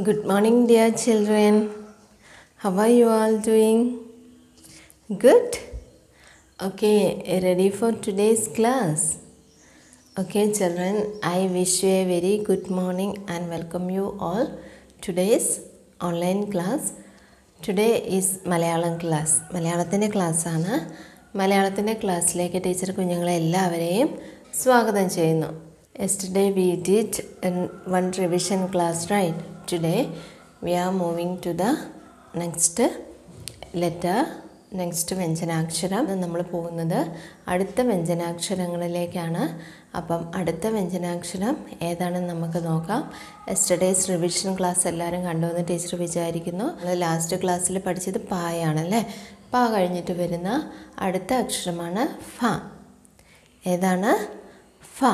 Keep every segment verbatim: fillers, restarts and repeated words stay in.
Good morning, dear children. How are you all doing? Good? Okay, ready for today's class? Okay, children, I wish you a very good morning and welcome you all today's online class. Today is Malayalam class. മലയാളത്തിൻ്റെ ക്ലാസ്സാണ്. മലയാളത്തിൻ്റെ ക്ലാസ്സിലേക്ക് teacher കുഞ്ഞുങ്ങളെ എല്ലാവരെയും സ്വാഗതം ചെയ്യുന്നു. Yesterday we did one revision class, right? Today we are moving to the next letter, next വ്യഞ്ജനാക്ഷരം. നമ്മൾ പോകുന്നത് അടുത്ത വ്യഞ്ജനാക്ഷരങ്ങളിലേക്കാണ്. അപ്പം അടുത്ത വ്യഞ്ജനാക്ഷരം ഏതാണെന്ന് നമുക്ക് നോക്കാം. യെസ്റ്റർഡേസ് റിവിഷൻ ക്ലാസ് എല്ലാവരും കണ്ടുവന്ന് ടീച്ചർ വിചാരിക്കുന്നു. നമ്മൾ ലാസ്റ്റ് ക്ലാസ്സിൽ പഠിച്ചത് പായാണല്ലേ. പാ കഴിഞ്ഞിട്ട് വരുന്ന അടുത്ത അക്ഷരമാണ് ഫ. ഏതാണ്? ഫ.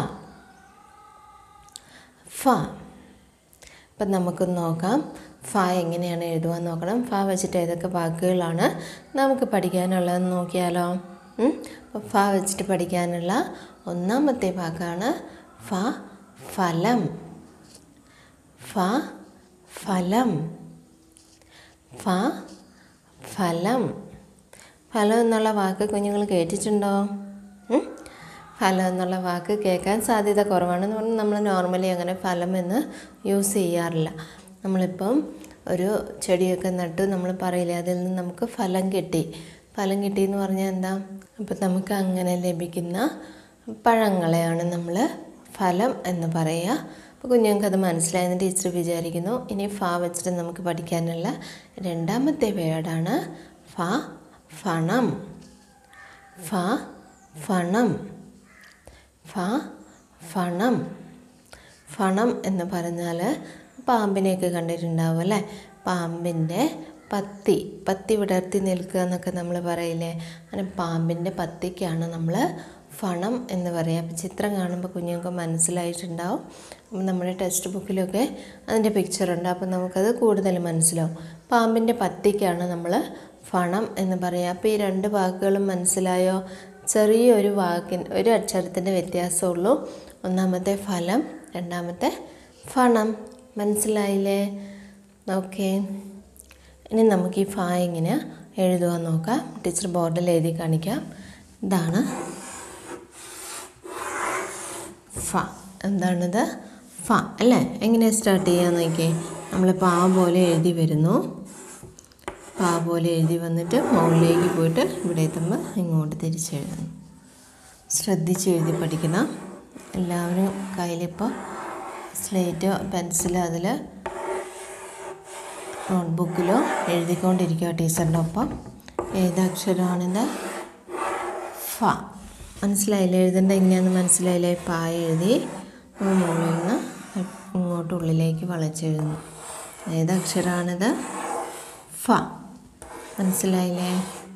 ഫ. അപ്പം നമുക്ക് നോക്കാം ഫ എങ്ങനെയാണ് എഴുതുവാൻ നോക്കണം. ഫ വെച്ചിട്ട് ഏതൊക്കെ വാക്കുകളാണ് നമുക്ക് പഠിക്കാനുള്ളതെന്ന് നോക്കിയാലോ. അപ്പോൾ ഫ വെച്ചിട്ട് പഠിക്കാനുള്ള ഒന്നാമത്തെ വാക്കാണ് ഫ. ഫലം. ഫ. ഫലം. ഫ. ഫലം. ഫലം എന്നുള്ള വാക്ക് കുഞ്ഞുങ്ങൾ കേട്ടിട്ടുണ്ടോ? ഫലം എന്നുള്ള വാക്ക് കേൾക്കാൻ സാധ്യത കുറവാണെന്ന് പറഞ്ഞാൽ നമ്മൾ നോർമലി അങ്ങനെ ഫലം എന്ന് യൂസ് ചെയ്യാറില്ല. നമ്മളിപ്പം ഒരു ചെടിയൊക്കെ നട്ടു നമ്മൾ പറയില്ലേ, അതിൽ നിന്ന് നമുക്ക് ഫലം കിട്ടി. ഫലം കിട്ടി എന്ന് പറഞ്ഞാൽ എന്താ? അപ്പം നമുക്ക് അങ്ങനെ ലഭിക്കുന്ന പഴങ്ങളെയാണ് നമ്മൾ ഫലം എന്ന് പറയുക. അപ്പോൾ കുഞ്ഞുങ്ങൾക്ക് അത് മനസ്സിലായെന്ന് ടീച്ചർ വിചാരിക്കുന്നു. ഇനി ഫ വെച്ചിട്ട് നമുക്ക് പഠിക്കാനുള്ള രണ്ടാമത്തെ വേർഡാണ് ഫ. ഫണം. ഫ. ഫണം. ഫ. ഫണം. ഫണം എന്ന് പറഞ്ഞാൽ പാമ്പിനെയൊക്കെ കണ്ടിട്ടുണ്ടാവും അല്ലേ. പാമ്പിൻ്റെ പത്തി പത്തി വിടർത്തി നിൽക്കുക എന്നൊക്കെ നമ്മൾ പറയില്ലേ. അങ്ങനെ പാമ്പിൻ്റെ പത്തിക്കാണ് നമ്മൾ ഫണം എന്ന് പറയുക. അപ്പം ചിത്രം കാണുമ്പോൾ കുഞ്ഞുങ്ങൾക്ക് മനസ്സിലായിട്ടുണ്ടാവും. അപ്പം നമ്മുടെ ടെക്സ്റ്റ് ബുക്കിലൊക്കെ അതിൻ്റെ പിക്ചറുണ്ട്. അപ്പം നമുക്കത് കൂടുതൽ മനസ്സിലാവും. പാമ്പിൻ്റെ പത്തിക്കാണ് നമ്മൾ ഫണം എന്ന് പറയുക. അപ്പോൾ ഈ രണ്ട് വാക്കുകളും മനസ്സിലായോ? ചെറിയൊരു വാക്കിന് ഒരു അക്ഷരത്തിൻ്റെ വ്യത്യാസമുള്ളൂ. ഒന്നാമത്തെ ഫലം, രണ്ടാമത്തെ ഫണം. മനസ്സിലായില്ലേ? ഓക്കെ, ഇനി നമുക്ക് ഈ ഫ എങ്ങനെ എഴുതുവാൻ നോക്കാം. ടീച്ചർ ബോർഡിൽ എഴുതി കാണിക്കാം. ഇതാണ് ഫ. എന്താണിത്? ഫ അല്ലേ. എങ്ങനെ സ്റ്റാർട്ട് ചെയ്യാൻ നോക്കിയേ. നമ്മൾ പാ പോലെ എഴുതി വരുന്നു. പാ പോലെ എഴുതി വന്നിട്ട് മുകളിലേക്ക് പോയിട്ട് ഇവിടെ എത്തുമ്പോൾ ഇങ്ങോട്ട് തിരിച്ചെഴുതുന്നു. ശ്രദ്ധിച്ച് എഴുതി പഠിക്കണം. എല്ലാവരും കയ്യിലിപ്പോൾ സ്ലേറ്റോ പെൻസിലോ അതിൽ നോട്ട്ബുക്കിലോ എഴുതിക്കൊണ്ടിരിക്കുക ടീച്ചറിൻ്റെ ഒപ്പം. ഏതക്ഷരമാണിത്? ഫ. മനസ്സിലായില്ലേ? എഴുതേണ്ട എങ്ങനെയാണെന്ന് മനസ്സിലായില്ലേ? പാ എഴുതി മുകളിൽ നിന്ന് ഇങ്ങോട്ട് ഉള്ളിലേക്ക് വളച്ചെഴുതുന്നു. ഏതക്ഷരമാണിത്? ഫ. മനസ്സിലായില്ലേ?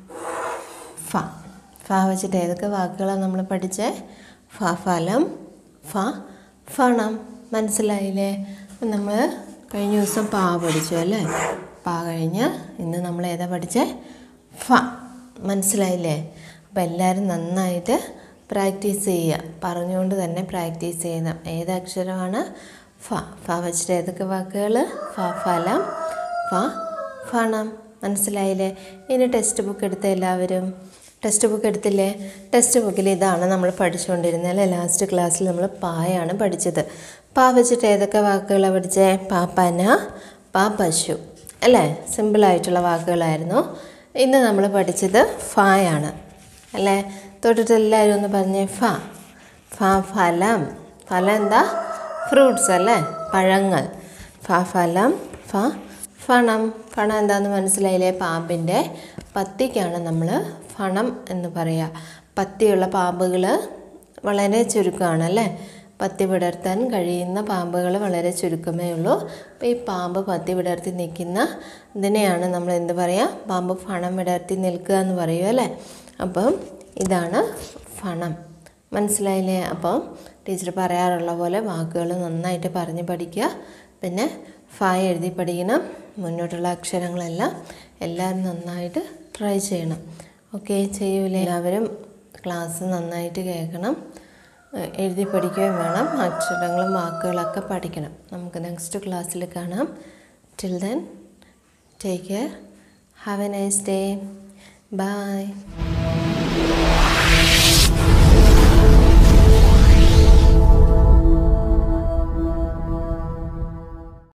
ഫ. ഫ വെച്ചിട്ട് ഏതൊക്കെ വാക്കുകളാണ് നമ്മൾ പഠിച്ചത്? ഫ. ഫലം. ഫ. ഫണം. മനസ്സിലായില്ലേ? അപ്പം നമ്മൾ കഴിഞ്ഞ ദിവസം പാ പഠിച്ചു അല്ലേ. പാ കഴിഞ്ഞ് ഇന്ന് നമ്മൾ ഏതാ പഠിച്ചത്? ഫ. മനസ്സിലായില്ലേ? അപ്പം എല്ലാവരും നന്നായിട്ട് പ്രാക്ടീസ് ചെയ്യുക. പറഞ്ഞുകൊണ്ട് തന്നെ പ്രാക്ടീസ് ചെയ്യണം. ഏതക്ഷരമാണ്? ഫ. ഫ വെച്ചിട്ട് ഏതൊക്കെ വാക്കുകൾ? ഫ. ഫലം. ഫ. ഫണം. മനസ്സിലായില്ലേ? ഇനി ടെക്സ്റ്റ് ബുക്ക് എടുത്ത എല്ലാവരും ടെക്സ്റ്റ് ബുക്ക് എടുത്തില്ലേ? ടെക്സ്റ്റ് ബുക്കിൽ ഇതാണ് നമ്മൾ പഠിച്ചുകൊണ്ടിരുന്നത് അല്ലേ. ലാസ്റ്റ് ക്ലാസ്സിൽ നമ്മൾ പായാണ് പഠിച്ചത്. പാ വെച്ചിട്ട് ഏതൊക്കെ വാക്കുകളാണ് പഠിച്ചത്? പാപ്പന, പാ പശു അല്ലേ. സിമ്പിളായിട്ടുള്ള വാക്കുകളായിരുന്നു. ഇന്ന് നമ്മൾ പഠിച്ചത് ഫായാണ് അല്ലേ. തൊട്ടിട്ട് എല്ലാവരും ഒന്ന് പറഞ്ഞേ ഫ. ഫ. ഫലം. ഫലം എന്താ? ഫ്രൂട്ട്സ് അല്ലേ, പഴങ്ങൾ. ഫ. ഫലം. ഫ. ഫണം. ഫണം എന്താണെന്ന് മനസ്സിലായില്ലേ? പാമ്പിൻ്റെ പത്തിക്കാണ് നമ്മൾ ഫണം എന്ന് പറയുക. പത്തിയുള്ള പാമ്പുകൾ വളരെ ചുരുക്കമാണ് അല്ലേ. പത്തി വിടർത്താൻ കഴിയുന്ന പാമ്പുകൾ വളരെ ചുരുക്കമേ ഉള്ളൂ. അപ്പോൾ ഈ പാമ്പ് പത്തി വിടർത്തി നിൽക്കുന്ന ഇതിനെയാണ് നമ്മൾ എന്ത് പറയുക? പാമ്പ് ഫണം വിടർത്തി നിൽക്കുക എന്ന് പറയും അല്ലേ. അപ്പം ഇതാണ് ഫണം. മനസ്സിലായില്ലേ? അപ്പം ടീച്ചർ പറയാറുള്ള പോലെ വാക്കുകൾ നന്നായിട്ട് പറഞ്ഞ് പഠിക്കുക. പിന്നെ ഫ എഴുതി പഠിക്കണം. മുന്നോട്ടുള്ള അക്ഷരങ്ങളെല്ലാം എല്ലാവരും നന്നായിട്ട് ട്രൈ ചെയ്യണം. ഓക്കെ, ചെയ്യൂലേ? എല്ലാവരും ക്ലാസ് നന്നായിട്ട് കേൾക്കണം. എഴുതി പഠിക്കുകയും വേണം. അക്ഷരങ്ങളും വാക്കുകളൊക്കെ പഠിക്കണം. നമുക്ക് നെക്സ്റ്റ് ക്ലാസ്സിൽ കാണാം. Till then, take care. Have a nice day. Bye.